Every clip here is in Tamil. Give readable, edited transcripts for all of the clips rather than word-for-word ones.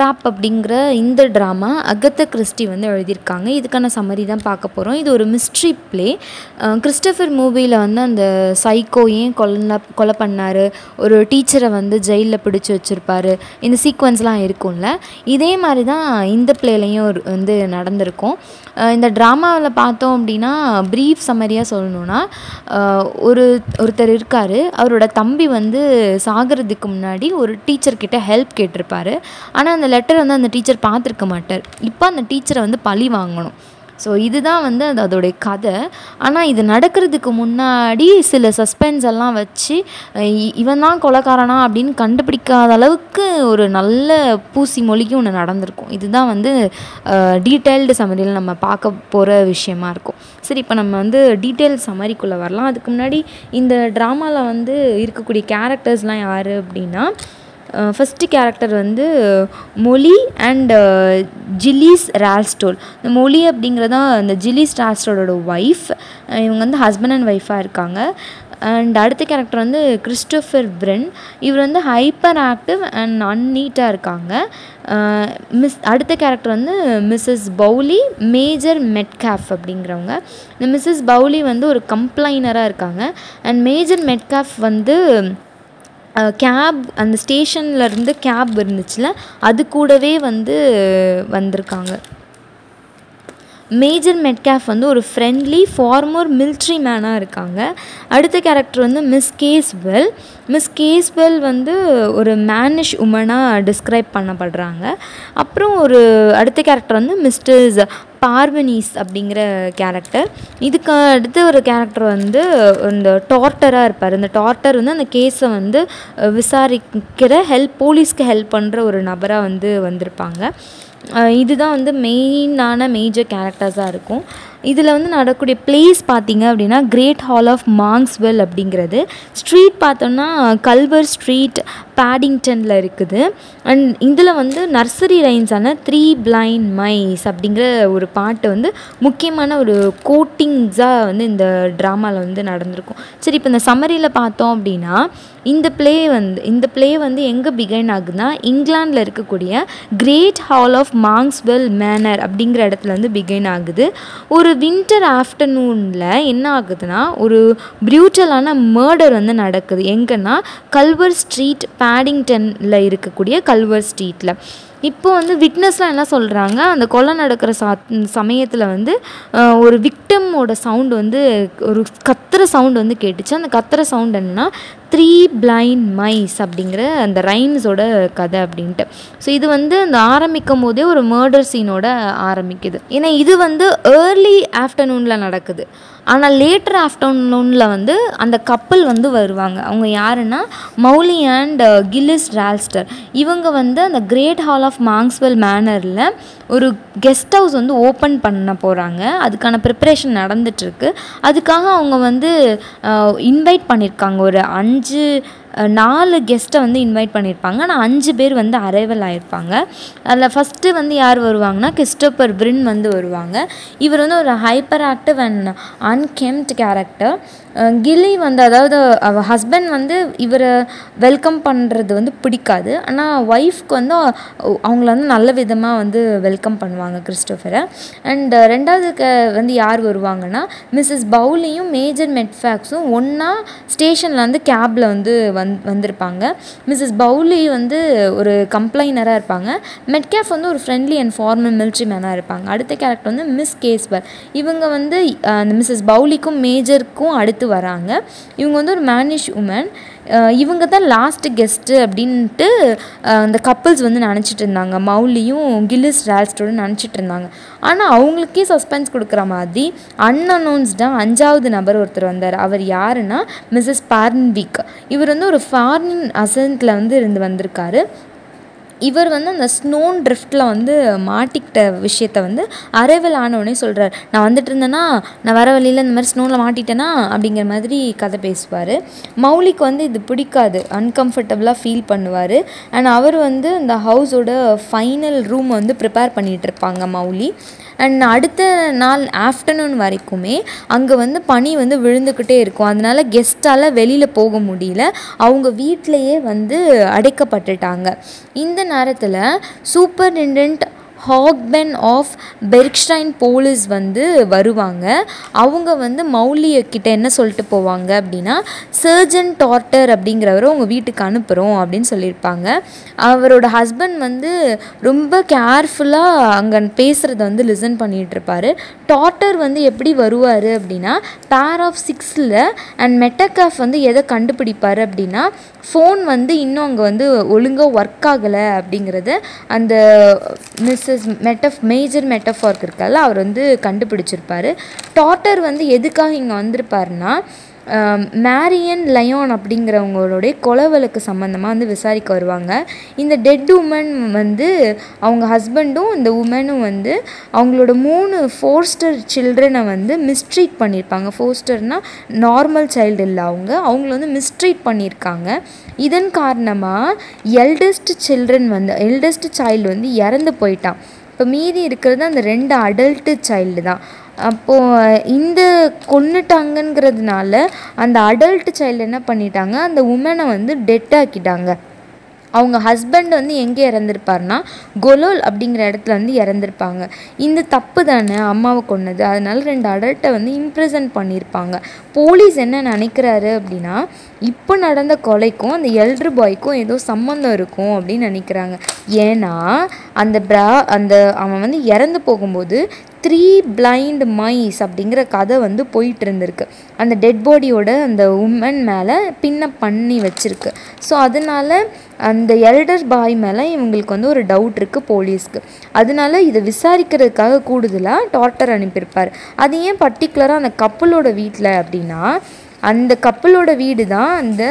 ட்ராப் அப்படிங்கிற இந்த ட்ராமா அகத்தா கிறிஸ்டி வந்து எழுதியிருக்காங்க. இதுக்கான சம்மரி தான் பார்க்க போகிறோம். இது ஒரு மிஸ்ட்ரி ப்ளே. கிறிஸ்டோஃபர் மூவியில் வந்து அந்த சைக்கோ ஏன் கொலை பண்ணார், ஒரு டீச்சரை வந்து ஜெயிலில் பிடிச்சி வச்சுருப்பார், இந்த சீக்வன்ஸ்லாம் இருக்கும்ல, இதே மாதிரி தான் இந்த ப்ளேலையும் வந்து நடந்திருக்கும். இந்த ட்ராமாவில் பார்த்தோம் அப்படின்னா ப்ரீஃப் சம்மரியாக சொல்லணுன்னா, ஒருத்தர் இருக்கார், அவரோட தம்பி வந்து சாகிறதுக்கு முன்னாடி ஒரு டீச்சர்கிட்ட ஹெல்ப் கேட்டிருப்பார். ஆனால் அந்த லெட்டர் வந்து அந்த டீச்சர் பார்த்துருக்க மாட்டார். இப்போ அந்த டீச்சரை வந்து பழி வாங்கணும். ஸோ இதுதான் வந்து அதோடைய கதை. ஆனால் இது நடக்கிறதுக்கு முன்னாடி சில சஸ்பென்ஸ் எல்லாம் வச்சு இவன் தான் கொலைக்காரனா அப்படின்னு கண்டுபிடிக்காத அளவுக்கு ஒரு நல்ல பூசி மொழிக்கு ஒன்று நடந்திருக்கும். இதுதான் வந்து டீட்டெயில்டு சம்மரியில் நம்ம பார்க்க போகிற விஷயமா இருக்கும். சரி, இப்போ நம்ம வந்து டீட்டெயில் சம்மரிக்குள்ளே வரலாம். அதுக்கு முன்னாடி இந்த ட்ராமாவில் வந்து இருக்கக்கூடிய கேரக்டர்ஸ்லாம் யார் அப்படின்னா, ஃபஸ்ட்டு கேரக்டர் வந்து மொலி அண்ட் ஜில்லிஸ் ரால்ஸ்டோல். இந்த மொலி அப்படிங்கிறதா இந்த ஜில்லிஸ் ரால்ஸ்டோலோட ஒய்ஃப். இவங்க வந்து ஹஸ்பண்ட் அண்ட் ஒய்ஃபாக இருக்காங்க. அண்ட் அடுத்த கேரக்டர் வந்து கிறிஸ்டோஃபர் பிரென். இவர் வந்து ஹைப்பர் ஆக்டிவ் அண்ட் அன்னீட்டாக இருக்காங்க. அடுத்த கேரக்டர் வந்து மிஸ்ஸஸ் பவுலி மேஜர் மெட்காஃப் அப்படிங்கிறவங்க. இந்த மிஸ்ஸஸ் பவுலி வந்து ஒரு கம்ப்ளைனராக இருக்காங்க. அண்ட் மேஜர் மெட்காஃப் வந்து கேப், அந்த ஸ்டேஷன்லேருந்து கேப் இருந்துச்சுல, அது கூடவே வந்து வந்திருக்காங்க. மேஜர் மெட்காஃப் வந்து ஒரு ஃப்ரெண்ட்லி ஃபார்மர் மிலிட்ரி மேனாக இருக்காங்க. அடுத்த கேரக்டர் வந்து மிஸ் கேஸ்வெல். மிஸ் கேஸ்வெல் வந்து ஒரு மேனிஷ் உமனாக டிஸ்கிரைப் பண்ணப்படுறாங்க. அப்புறம் ஒரு அடுத்த கேரக்டர் வந்து மிஸ்டர்ஸ் பார்வனீஸ் அப்படிங்கிற கேரக்டர். இதுக்கு அடுத்த ஒரு கேரக்டர் வந்து இந்த டார்ட்டராக இருப்பார். இந்த டார்ட்டர் வந்து அந்த கேஸை வந்து விசாரிக்கிற போலீஸ்க்கு ஹெல்ப் பண்ணுற ஒரு நபராக வந்து வந்திருப்பாங்க. இதுதான் வந்து மெயினான மேஜர் கேரக்டர்ஸாக இருக்கும். இதில் வந்து நடக்கக்கூடிய பிளேஸ் பார்த்திங்க அப்படின்னா கிரேட் ஹால் ஆஃப் மாங்ஸ்வெல் அப்படிங்கிறது. ஸ்ட்ரீட் பார்த்தோன்னா கல்வர் ஸ்ட்ரீட் பேடிங்டனில் இருக்குது. அண்ட் இதில் வந்து நர்சரி ரைன்ஸான 3 Blind Mice அப்படிங்கிற ஒரு பாட்டு வந்து முக்கியமான ஒரு கோட்டிங்ஸாக வந்து இந்த ட்ராமாவில் வந்து நடந்திருக்கும். சரி, இப்போ இந்த சம்மரியில் பார்த்தோம் அப்படின்னா இந்த ப்ளே வந்து எங்கே பிகைன் ஆகுதுன்னா இங்கிலாண்டில் இருக்கக்கூடிய great hall of Monkswell manor அப்படிங்கிற இடத்துல வந்து பிகைன் ஆகுது. ஒரு வின்டர் ஆஃப்டர்நூனில் என்ன ஆகுதுன்னா ஒரு ப்ரூட்டலான மர்டர் வந்து நடக்குது. எங்கன்னா கல்வர் ஸ்ட்ரீட் பேடிங்டனில் இருக்கக்கூடிய கல்வர் ஸ்ட்ரீட்டில். இப்போ வந்து விட்னஸ்லாம் என்ன சொல்கிறாங்க, அந்த கொலை நடக்கிற சமயத்தில் வந்து ஒரு விக்டமோட சவுண்டு வந்து ஒரு கத்துற சவுண்டு வந்து கேட்டுச்சு. அந்த கத்துற சவுண்ட் என்னென்னா 3 Blind Mice அப்படிங்கிற அந்த ரைம்ஸோட கதை அப்படின்ட்டு. ஸோ இது வந்து அந்த ஆரம்பிக்கும் போதே ஒரு மர்டர் சீனோட ஆரம்பிக்குது. ஏன்னா இது வந்து ஏர்லி ஆஃப்டர்நூனில் நடக்குது. ஆனால் லேட்டர் ஆஃப்டர்நூனில் வந்து அந்த கப்பல் வந்து வருவாங்க. அவங்க யாருன்னா மௌலி அண்ட் கில்லிஸ் ரால்ஸ்டர். இவங்க வந்து அந்த கிரேட் ஹால் ஆஃப் மாங்ஸ்வெல் மேனரில் ஒரு கெஸ்ட் ஹவுஸ் வந்து ஓப்பன் பண்ண போகிறாங்க. அதுக்கான ப்ரிப்பரேஷன் நடந்துகிட்ருக்கு. அதுக்காக அவங்க வந்து இன்வைட் பண்ணியிருக்காங்க. ஒரு 4 கெஸ்ட்டை வந்து இன்வைட் பண்ணியிருப்பாங்க. ஆனால் 5 பேர் வந்து அரைவல் ஆகிருப்பாங்க. அதில் ஃபஸ்ட்டு வந்து யார் வருவாங்கன்னா கிறிஸ்டோஃபர் பிரின் வந்து வருவாங்க. இவர் வந்து ஒரு hyper active and unkempt character. கில்லி வந்து, அதாவது அவள் ஹஸ்பண்ட் வந்து இவரை வெல்கம் பண்ணுறது வந்து பிடிக்காது. ஆனால் ஒய்ஃப்க்கு வந்து அவங்கள வந்து நல்ல விதமாக வந்து வெல்கம் பண்ணுவாங்க கிறிஸ்டோஃபரை. அண்ட் ரெண்டாவது வந்து யார் வருவாங்கன்னா மிஸ்ஸஸ் பவுலியும் மேஜர் மெட்ஃபாக்ஸும் ஒன்றா ஸ்டேஷனில் வந்து கேபில் வந்து வந்திருப்பாங்க. மிஸ்ஸஸ் பவுலி வந்து ஒரு கம்ப்ளைனராக இருப்பாங்க. மெட்காஃப் வந்து ஒரு ஃப்ரெண்ட்லி அண்ட் ஃபார்மல் மிலிட்ரி மேனாக இருப்பாங்க. அடுத்த கேரக்டர் வந்து மிஸ் கேஸ்வர். இவங்க வந்து அந்த மிஸ்ஸஸ் பவுலிக்கும் மேஜருக்கும் அடுத்து வராங்க. இவங்க வந்து ஒரு மேனிஷ் உமன். இவங்க தான் லாஸ்ட் கெஸ்ட்டு அப்படின்ட்டு அந்த கப்புள்ஸ் வந்து நினச்சிட்டு இருந்தாங்க. மௌலியும் கில்லிஸ் ரால்ஸ்டோடும் நினச்சிட்டு இருந்தாங்க. ஆனால் அவங்களுக்கே சஸ்பென்ஸ் கொடுக்குற மாதிரி அன்அனௌன்ஸ்டாக 5வது நபர் ஒருத்தர் வந்தார். அவர் யாருன்னா மிஸ்ஸஸ் பார்ன்விக். இவர் வந்து ஒரு ஃபாரின் அசன்ட்டில் வந்து வந்திருக்காரு. இவர் வந்து அந்த ஸ்னோன் ட்ரிஃப்டில் வந்து மாட்டிக்கிட்ட விஷயத்த வந்து அரைவல் ஆனவுடனே சொல்கிறார். நான் வந்துட்டு இருந்தேன்னா, நான் வர வழியில் இந்த மாதிரி ஸ்னோனில் மாட்டிட்டேன்னா அப்படிங்கிற மாதிரி கதை பேசுவார். மௌலிக்கு வந்து இது பிடிக்காது, அன்கம்ஃபர்டபுளாக ஃபீல் பண்ணுவார். அண்ட் அவர் வந்து இந்த ஹவுஸோட ஃபைனல் ரூம் வந்து ப்ரிப்பேர் பண்ணிகிட்டு இருப்பாங்க மௌலி. அண்ட் அடுத்த நாள் ஆஃப்டர்நூன் வரைக்குமே அங்கே வந்து பனி வந்து விழுந்துக்கிட்டே இருக்கும். அதனால் கெஸ்ட்டால் வெளியில் போக முடியல. அவங்க வீட்டிலையே வந்து அடைக்கப்பட்டுட்டாங்க. இந்த நேரத்தில் superintendent Hogben of Berkshire police வந்து வருவாங்க. அவங்க வந்து மௌலிகிட்ட என்ன சொல்லிட்டு போவாங்க அப்படின்னா, சர்ஜன் டார்ட்டர் அப்படிங்கிறவரை உங்கள் வீட்டுக்கு அனுப்புகிறோம் அப்படின்னு சொல்லியிருப்பாங்க. அவரோட ஹஸ்பண்ட் வந்து ரொம்ப கேர்ஃபுல்லாக அங்கே பேசுகிறத வந்து லிசன் பண்ணிகிட்ருப்பார். டார்ட்டர் வந்து எப்படி வருவார் அப்படின்னா, பேர் ஆஃப் 6ல் அண்ட் மெட்டகாஃப் வந்து எதை கண்டுபிடிப்பார் அப்படின்னா, ஃபோன் வந்து இன்னும் அங்கே வந்து ஒழுங்காக ஒர்க் ஆகலை அப்படிங்கிறத அந்த மேஜர் மெட்டஃபார்க் இருக்கால அவர் வந்து கண்டுபிடிச்சிருப்பார். டார்ட்டர் வந்து எதுக்காக இங்கே வந்திருப்பாருன்னா, மேரியன் லயோன் அப்படிங்கிறவங்களுடைய கொலை வழக்கு சம்மந்தமாக வந்து விசாரிக்க வருவாங்க. இந்த டெட் உமன் வந்து அவங்க ஹஸ்பண்டும் இந்த உமனும் வந்து அவங்களோட 3 ஃபோஸ்டர் சில்ட்ரனை வந்து மிஸ்ட்ரீட் பண்ணியிருப்பாங்க. ஃபோஸ்டர்னால் நார்மல் சைல்டு இல்லை, அவங்கள வந்து மிஸ்ட்ரீட் பண்ணியிருக்காங்க. இதன் காரணமாக எல்டஸ்ட் சைல்டு வந்து இறந்து போயிட்டான். இப்போ மீதி இருக்கிறது அந்த 2 அடல்ட்டு சைல்டு தான். அப்போது இந்த கொன்னுட்டாங்கங்கிறதுனால அந்த அடல்ட் சைல்டு என்ன பண்ணிட்டாங்க, அந்த உமனை வந்து டெட் ஆக்கிட்டாங்க. அவங்க ஹஸ்பண்ட் வந்து எங்கே இறந்துருப்பார்னா கொலோல் அப்படிங்கிற இடத்துல வந்து இறந்துருப்பாங்க. இந்த தப்பு தானே அம்மாவை கொன்னது, அதனால 2 அடல்ட்டை வந்து இம்ப்ரிசன் பண்ணியிருப்பாங்க. போலீஸ் என்ன நினைக்கிறாரு அப்படின்னா, இப்போ நடந்த கொலைக்கும் அந்த எல்டர் பாய்க்கும் ஏதோ சம்மந்தம் இருக்கும் அப்படின்னு நினைக்கிறாங்க. ஏன்னா அந்த அவன் வந்து இறந்து போகும்போது 3 blind mice அப்படிங்கிற கதை வந்து போயிட்டு இருந்திருக்கு. அந்த டெட் பாடியோட அந்த உமன் மேலே பின்ன பண்ணி வச்சுருக்கு. ஸோ அதனால அந்த எல்டர் பாய் மேலே இவங்களுக்கு வந்து ஒரு டவுட் இருக்குது போலீஸ்க்கு. அதனால இதை விசாரிக்கிறதுக்காக கூடுதலாக டார்ட்டர் அனுப்பியிருப்பார். அது ஏன் பர்டிகுலராக அந்த கப்பலோட வீட்டில் அப்படின்னா, அந்த கப்பலோட வீடு தான்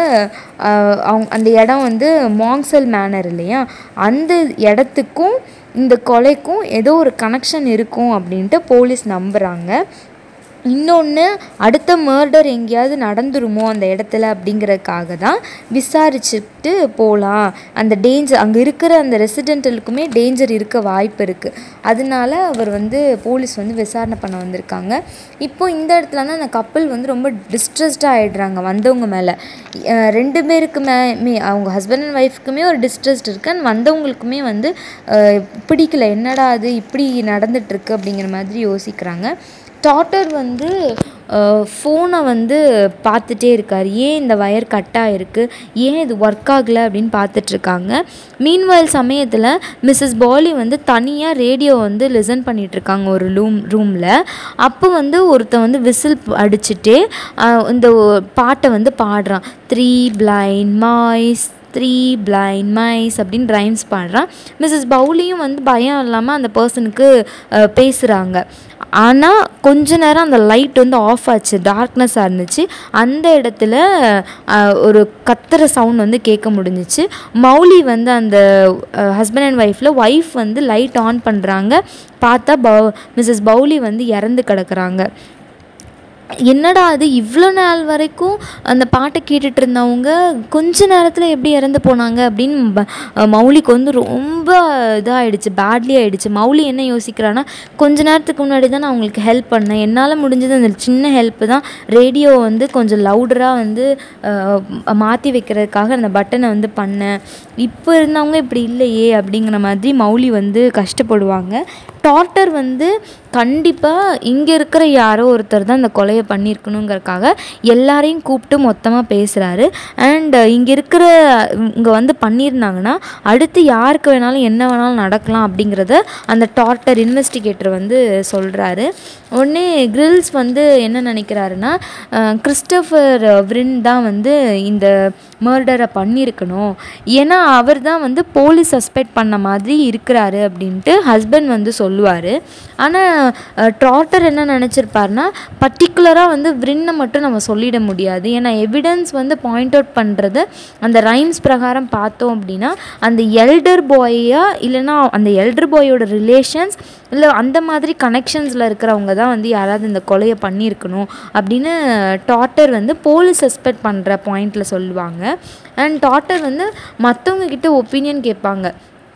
அந்த இடம் வந்து மாங்சல் மேனர் இல்லையா, அந்த இடத்துக்கும் இந்த கொலைக்கும் ஏதோ ஒரு கனெக்ஷன் இருக்கும் அப்படின்ட்டு போலீஸ் நம்புகிறாங்க. இன்னொன்று, அடுத்த மர்டர் எங்கேயாவது நடந்துருமோ அந்த இடத்துல அப்படிங்கிறதுக்காக தான் விசாரிச்சுட்டு போகலாம். அந்த டேஞ்சர் அங்கே இருக்கிற அந்த ரெசிடென்டலுக்குமே டேஞ்சர் இருக்க வாய்ப்பு இருக்குது. அதனால அவர் வந்து போலீஸ் வந்து விசாரணை பண்ண வந்திருக்காங்க. இப்போது இந்த இடத்துல தான் அந்த கப்பல் வந்து ரொம்ப டிஸ்ட்ரெஸ்டாக ஆகிடுறாங்க வந்தவங்க மேலே. 2 பேருக்குமே அவங்க ஹஸ்பண்ட் அண்ட் ஒய்ஃப்க்குமே ஒரு டிஸ்ட்ரெஸ்ட் இருக்குது. அண்ட் வந்தவங்களுக்குமே வந்து பிடிக்கல, என்னடா அது இப்படி நடந்துகிட்ருக்கு அப்படிங்கிற மாதிரி யோசிக்கிறாங்க. டார்ட்டர் வந்து ஃபோனை வந்து பார்த்துட்டே இருக்கார். ஏன் இந்த வயர் கட்டாக இருக்குது, ஏன் இது ஒர்க் ஆகலை அப்படின்னு பார்த்துட்ருக்காங்க. மீன்வைல் சமயத்தில் மிஸ்ஸஸ் பாலி வந்து தனியாக ரேடியோ வந்து லிசன் பண்ணிகிட்ருக்காங்க ஒரு ரூமில். அப்போ வந்து ஒருத்தன் வந்து விசில் அடிச்சுட்டே இந்த பாட்டை வந்து பாடுறான். 3 blind mice அப்படின்னு ரைம்ஸ் பாடுறான். மிஸ்ஸஸ் பவுலியும் வந்து பயம் இல்லாமல் அந்த பர்சனுக்கு பேசுகிறாங்க. ஆனால் கொஞ்ச நேரம் அந்த லைட் வந்து ஆஃப் ஆச்சு, டார்க்னஸாக இருந்துச்சு. அந்த இடத்துல ஒரு கத்துற சவுண்ட் வந்து கேட்க முடிஞ்சிச்சு. மௌலி வந்து அந்த ஹஸ்பண்ட் அண்ட் ஒய்ஃப் வந்து லைட் ஆன் பண்ணுறாங்க. பார்த்தா மிஸ்ஸஸ் பவுலி வந்து இறந்து கிடக்குறாங்க. என்னடா அது இவ்வளோ நாள் வரைக்கும் அந்த பாட்டை கேட்டுட்டு இருந்தவங்க கொஞ்ச நேரத்தில் எப்படி இறந்து போனாங்க அப்படின்னு மௌலிக்கு வந்து ரொம்ப இதாகிடுச்சு, பேட்லி ஆகிடுச்சு. மௌலி என்ன யோசிக்கிறான்னா, கொஞ்ச நேரத்துக்கு முன்னாடி தான் நான் அவங்களுக்கு ஹெல்ப் பண்ணேன், என்னால் முடிஞ்சது அந்த சின்ன ஹெல்ப்பு தான், ரேடியோ வந்து கொஞ்சம் லவுடராக வந்து மாற்றி வைக்கிறதுக்காக அந்த பட்டனை வந்து பண்ணேன், இப்போ இருந்தவங்க இப்படி இல்லையே அப்படிங்கிற மாதிரி மௌலி வந்து கஷ்டப்படுவாங்க. டார்ட்டர் வந்து கண்டிப்பாக இங்கே இருக்கிற யாரோ ஒருத்தர் தான் இந்த கொலையை பண்ணியிருக்கணுங்கிறதுக்காக எல்லாரையும் கூப்பிட்டு மொத்தமாக பேசுகிறாரு. அண்ட் இங்கே வந்து பண்ணியிருந்தாங்கன்னா அடுத்து யாருக்கு வேணாலும் என்ன வேணாலும் நடக்கலாம் அப்படிங்கிறத அந்த டார்ட்டர் இன்வெஸ்டிகேட்டர் வந்து சொல்கிறாரு. உடனே கிரில்ஸ் வந்து என்ன நினைக்கிறாருன்னா, கிறிஸ்டோஃபர் விரின் தான் வந்து இந்த மர்டரை பண்ணியிருக்கணும், ஏன்னா அவர் தான் வந்து போலீஸ் சஸ்பெக்ட் பண்ண மாதிரி இருக்கிறாரு அப்படின்ட்டு ஹஸ்பண்ட் வந்து சொல்லுவார். ஆனால் டார்ட்டர் என்ன நினச்சிருப்பாருனா, பர்டிகுலராக வந்து விரின்னை மட்டும் நம்ம சொல்லிட முடியாது, ஏன்னா எவிடன்ஸ் வந்து பாயிண்ட் அவுட் பண்ணுறது அந்த ரைம்ஸ் பிரகாரம் பார்த்தோம் அப்படின்னா அந்த எல்டர் பாயா இல்லைன்னா அந்த எல்டர் பாயோட ரிலேஷன்ஸ் இல்லை அந்த மாதிரி கனெக்ஷன்ஸில் இருக்கிறவங்க தான் வந்து யாராவது இந்த கொலையை பண்ணியிருக்கணும் அப்படின்னு டார்ட்டர் வந்து போலீஸ் சஸ்பெக்ட் பண்ணுற பாயிண்டில் சொல்லுவாங்க. அண்ட் டார்ட்டர் வந்து மற்றவங்கக்கிட்ட ஒப்பீனியன் கேட்பாங்க.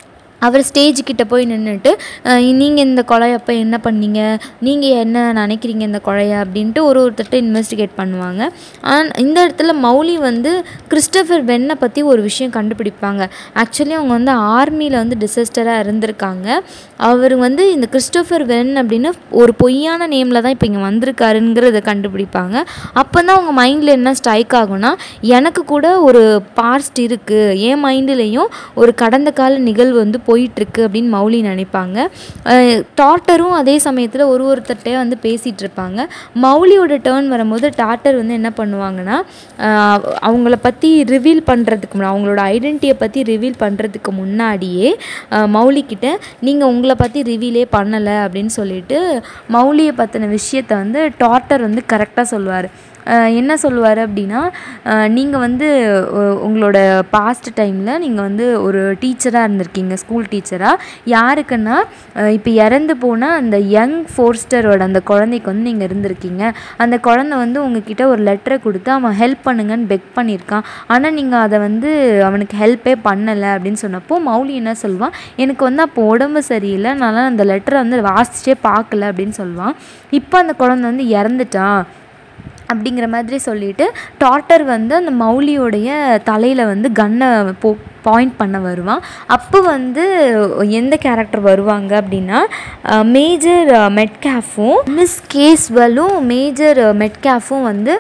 அவர் ஸ்டேஜ்கிட்ட போய் நின்றுட்டு நீங்கள் இந்த கொலையை அப்போ என்ன பண்ணீங்க, நீங்கள் என்ன நினைக்கிறீங்க இந்த கொலையை அப்படின்ட்டு ஒருத்தர்கிட்ட இன்வெஸ்டிகேட் பண்ணுவாங்க. இந்த இடத்துல மௌலி வந்து கிறிஸ்டோஃபர் வென்னை பற்றி ஒரு விஷயம் கண்டுபிடிப்பாங்க. ஆக்சுவலி அவங்க வந்து ஆர்மியில் வந்து டிசாஸ்டராக இருந்திருக்காங்க. அவர் வந்து இந்த கிறிஸ்டோஃபர் வென் அப்படின்னு ஒரு பொய்யான நேமில் தான் இப்போ இங்கே வந்திருக்காருங்கிறத கண்டுபிடிப்பாங்க. அப்போ தான் அவங்க மைண்டில் என்ன ஸ்ட்ரைக் ஆகும்னா, எனக்கு கூட ஒரு பாஸ்ட் இருக்குது, என் மைண்ட்லேயும் ஒரு கடந்த கால நிகழ்வு வந்து போயிட்டுருக்கு அப்படின்னு மௌலி நினைப்பாங்க. டாட்டரும் அதே சமயத்தில் ஒருத்தர்கிட்டே வந்து பேசிகிட்டு இருப்பாங்க. மௌலியோட டேர்ன் வரும்போது டாட்டர் வந்து என்ன பண்ணுவாங்கன்னா, அவங்கள பற்றி ரிவீல் பண்ணுறதுக்கு முன்னாடி, அவங்களோட ஐடென்டிட்டியை பற்றி ரிவீல் பண்ணுறதுக்கு முன்னாடியே மௌலிக்கிட்ட நீங்கள் உங்களை பற்றி ரிவீலே பண்ணலை அப்படின்னு சொல்லிட்டு மௌலியை பற்றின விஷயத்தை வந்து டாட்டர் வந்து கரெக்டாக சொல்லுவார். என்ன சொல்லுவார் அப்படின்னா, நீங்கள் வந்து உங்களோட பாஸ்ட் டைமில் நீங்கள் வந்து ஒரு டீச்சராக இருந்திருக்கீங்க, ஸ்கூல் டீச்சராக. யாருக்குன்னா இப்போ இறந்து போனால் அந்த யங் ஃபோர்ஸ்டரோட அந்த குழந்தைக்கு வந்து நீங்கள் இருந்திருக்கீங்க. அந்த குழந்தை வந்து உங்ககிட்ட ஒரு லெட்டரை கொடுத்து அவன் ஹெல்ப் பண்ணுங்கன்னு பெக் பண்ணியிருக்கான். ஆனால் நீங்கள் அதை வந்து அவனுக்கு ஹெல்ப்பே பண்ணலை அப்படின்னு சொன்னப்போ மௌலி என்ன சொல்லுவான், எனக்கு வந்து அப்போ உடம்பு சரியில்லை, நான் அந்த லெட்டரை வந்து வாசிச்சே பார்க்கல அப்படின்னு சொல்லுவான். இப்போ அந்த குழந்தை வந்து இறந்துட்டான் அப்படிங்கிற மாதிரி சொல்லிவிட்டு டாட்டர் வந்து அந்த மௌலியோடைய தலையில் வந்து கன்னை பாயிண்ட் பண்ண வருவான். அப்போ வந்து எந்த கேரக்டர் வருவாங்க அப்படின்னா, மேஜர் மெட்காஃபும் மிஸ் கேஸ்வெலும் மெட்காஃபும் வந்து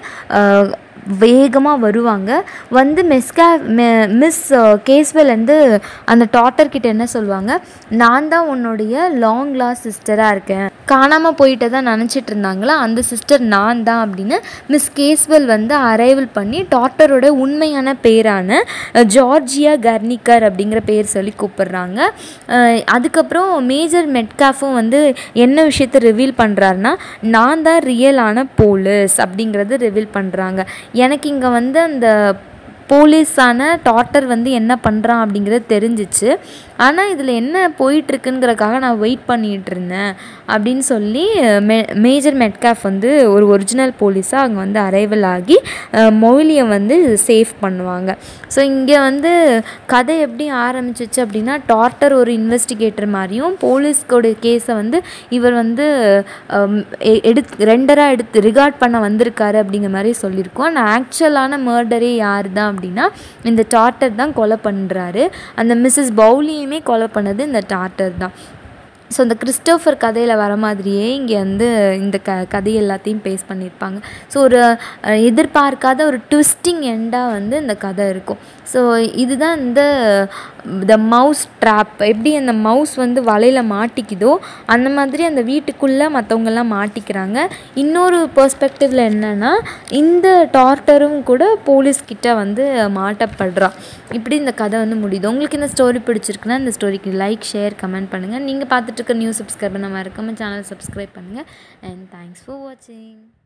வேகமாக வருவாங்க. வந்து மிஸ் கேஸ்வெல் வந்து அந்த டாட்டர்கிட்ட என்ன சொல்லுவாங்க, நான் தான் உன்னுடைய லாங் லாஸ்ட் சிஸ்டராக இருக்கேன், காணாமல் போயிட்டு தான் நினச்சிட்டு இருந்தாங்களா அந்த சிஸ்டர் நான் தான் அப்படின்னு மிஸ் கேஸ்வெல் வந்து அரைவல் பண்ணி டாட்டரோட உண்மையான பேரான ஜார்ஜியா கர்னிக்கர் அப்படிங்கிற பேர் சொல்லி கூப்பிடுறாங்க. அதுக்கப்புறம் மேஜர் மெட்காஃபும் வந்து என்ன விஷயத்தை ரிவீல் பண்ணுறாருன்னா, நான் தான் ரியலான போலீஸ் அப்படிங்கிறது ரிவீல் பண்ணுறாங்க. எனக்கு இங்கே வந்து அந்த போலீஸான டாட்டர் வந்து என்ன பண்ணுறான் அப்படிங்கிறது தெரிஞ்சிச்சு. ஆனால் இதில் என்ன போயிட்டுருக்குங்கிறக்காக நான் வெயிட் பண்ணிகிட்டு இருந்தேன் அப்படின்னு சொல்லி மேஜர் மெட்காஃப் வந்து ஒரு ஒரிஜினல் போலீஸாக அங்கே வந்து அரைவல் ஆகி மௌலியை வந்து சேஃப் பண்ணுவாங்க. ஸோ இங்கே வந்து கதை எப்படி ஆரம்பிச்சிச்சு அப்படின்னா, டாட்டர் ஒரு இன்வெஸ்டிகேட்டர் மாதிரியும் போலீஸ்கோட கேஸை வந்து இவர் வந்து ரெண்டராக எடுத்து ரிகார்ட் பண்ண வந்திருக்காரு அப்படிங்கிற மாதிரி சொல்லியிருக்கோம். ஆனால் ஆக்சுவலான மர்டரே யார் தான் அப்படின்னா இந்த டாட்டர் தான் கொலை பண்ணுறாரு. அந்த மிஸ்ஸஸ் பவுலியுமே கொலை பண்ணது இந்த டாட்டர் தான். ஸோ இந்த கிறிஸ்டோஃபர் கதையில் வர மாதிரியே இங்கே வந்து இந்த கதை எல்லாத்தையும் பேஸ் பண்ணியிருப்பாங்க. ஸோ ஒரு எதிர்பார்க்காத ஒரு ட்விஸ்டிங் எண்டாக வந்து இந்த கதை இருக்கும். ஸோ இதுதான் இந்த த மவுஸ் ட்ராப். எப்படி அந்த மவுஸ் வந்து வலையில் மாட்டிக்குதோ அந்த மாதிரி அந்த வீட்டுக்குள்ளே மற்றவங்கெல்லாம் மாட்டிக்கிறாங்க. இன்னொரு பெர்ஸ்பெக்டிவில் என்னென்னா, இந்த டார்ட்டரும் கூட போலீஸ்கிட்ட வந்து மாட்டப்படுறான். இப்படி இந்த கதை வந்து முடியுது. உங்களுக்கு இந்த ஸ்டோரி பிடிச்சிருக்குன்னா இந்த ஸ்டோரிக்கு லைக், ஷேர், கமெண்ட் பண்ணுங்கள். நீங்கள் பார்த்துட்டு நியூ சப்ஸ்கிரைபர் நம்ம இருக்காம சேனல் சப்ஸ்கிரைப் பண்ணுங்கள். அண்ட் தேங்க்ஸ் ஃபார் வாட்சிங்.